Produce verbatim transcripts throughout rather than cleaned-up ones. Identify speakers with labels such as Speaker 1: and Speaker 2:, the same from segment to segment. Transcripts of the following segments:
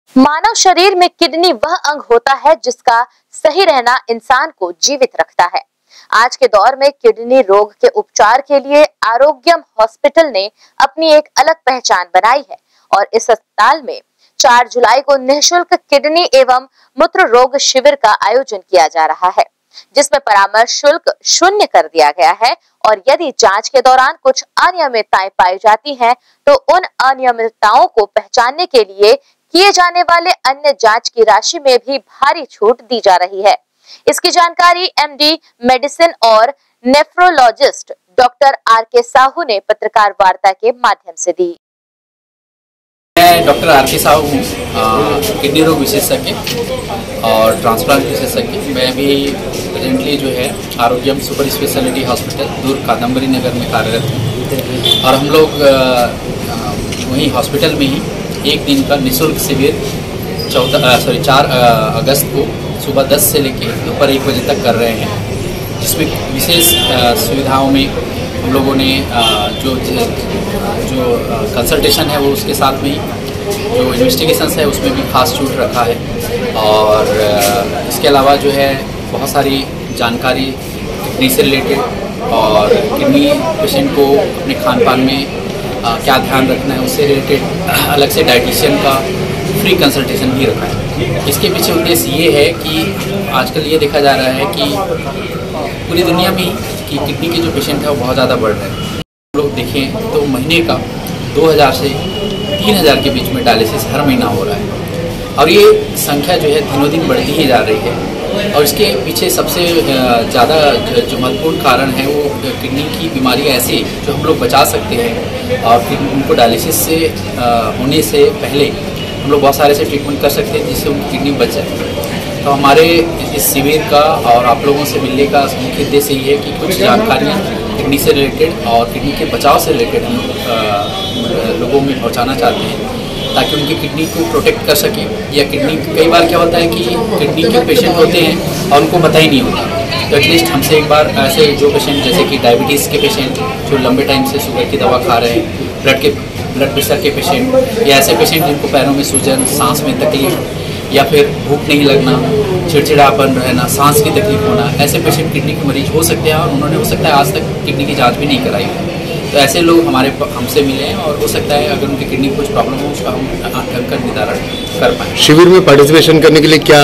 Speaker 1: मानव शरीर में किडनी वह अंग होता है जिसका सही रहना इंसान को जीवित रखता है। आज के दौर में किडनी रोग के उपचार के लिए आरोग्यम हॉस्पिटल ने अपनी एक अलग पहचान बनाई है और इस अस्पताल में चार जुलाई को निःशुल्क किडनी एवं मूत्र रोग शिविर का आयोजन किया जा रहा है, जिसमें परामर्श शुल्क शून्य कर दिया गया है और यदि जांच के दौरान कुछ अनियमितताएं पाई जाती हैं, तो उन अनियमितताओं को पहचानने के लिए किए जाने वाले अन्य जांच की राशि में भी भारी छूट दी जा रही है। इसकी जानकारी एमडी मेडिसिन और nephrologist doctor R K Sahu ने पत्रकार वार्ता के माध्यम से दी।
Speaker 2: मैं डॉक्टर आर के साहू हूँ, किडनी रोग विशेषज्ञ और ट्रांसप्लांट विशेषज्ञ। मैं भी प्रेजेंटली जो है आरोग्यम सुपर स्पेशलिटी हॉस्पिटल दूर कादम्बरी नगर में कार्यरत हूँ और हम लोग वहीं हॉस्पिटल में ही एक दिन का निःशुल्क शिविर चौदह सॉरी चार अगस्त को सुबह दस से लेकर दोपहर एक बजे तक कर रहे हैं, जिसमें विशेष सुविधाओं में हम लोगों ने जो जो कंसल्टेशन है वो उसके साथ में जो इन्वेस्टिगेशंस है उसमें भी खास छूट रखा है और इसके अलावा जो है बहुत सारी जानकारी किडनी से रिलेटेड और किडनी पेशेंट को अपने खान पान में आ, क्या ध्यान रखना है उससे रिलेटेड अलग से डाइटिशियन का फ्री कंसल्टेशन भी रखा है। इसके पीछे उद्देश्य ये है कि आजकल ये देखा जा रहा है कि पूरी दुनिया में कि किडनी के जो पेशेंट है वो बहुत ज़्यादा बढ़ रहे हैं। लोग देखें तो महीने का दो हज़ार से तीन हज़ार के बीच में डायलिसिस हर महीना हो रहा है और ये संख्या जो है दिनों दिन बढ़ती ही जा रही है और इसके पीछे सबसे ज़्यादा जो महत्वपूर्ण कारण है वो किडनी की बीमारी ऐसी जो हम लोग बचा सकते हैं और फिर उनको डायलिसिस से होने से पहले हम लोग बहुत सारे से ट्रीटमेंट कर सकते हैं जिससे उनकी किडनी बच जाए। तो हमारे इस शिविर का और आप लोगों से मिलने का मुख्य उद्देश्य ये है कि कुछ जानकारियाँ किडनी से रिलेटेड और किडनी के बचाव से रिलेटेड हम लोग लोगों में पहुँचाना चाहते हैं ताकि उनकी किडनी को प्रोटेक्ट कर सकें। या किडनी कई बार क्या होता है कि किडनी के पेशेंट होते हैं और उनको पता ही नहीं होता, तो एटलीस्ट हमसे एक बार ऐसे जो पेशेंट जैसे कि डायबिटीज़ के पेशेंट जो लंबे टाइम से शुगर की दवा खा रहे हैं, ब्लड के ब्लड प्रेशर के पेशेंट या ऐसे पेशेंट जिनको पैरों में सूजन, सांस में तकलीफ या फिर भूख नहीं लगना, चिड़चिड़ापन रहना, सांस की तकलीफ होना, ऐसे पेशेंट किडनी के मरीज हो सकते हैं और उन्होंने हो सकता है आज तक किडनी की जांच भी नहीं कराई है। तो ऐसे लोग हमारे हमसे मिले हैं और हो सकता है अगर उनकी किडनी कुछ प्रॉब्लम हो उसका हम कर निदान कर पाएँ।
Speaker 3: शिविर में पार्टिसिपेशन करने के लिए क्या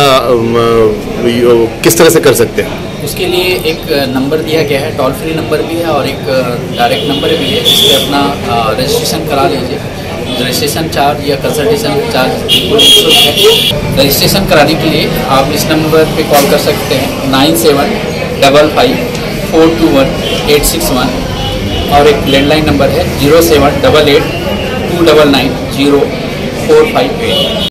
Speaker 3: किस तरह से कर सकते हैं?
Speaker 2: उसके लिए एक नंबर दिया गया है, टोल फ्री नंबर भी है और एक डायरेक्ट नंबर भी है, जिस पर अपना रजिस्ट्रेशन करा लीजिए। रजिस्ट्रेशन चार्ज या कंसल्टेशन चार्ज बिल्कुल निःशुल्क है। रजिस्ट्रेशन कराने के लिए आप इस नंबर पे कॉल कर सकते हैं nine seven double five four two one eight six one और एक लैंडलाइन नंबर है zero seven double eight two double nine zero four five eight.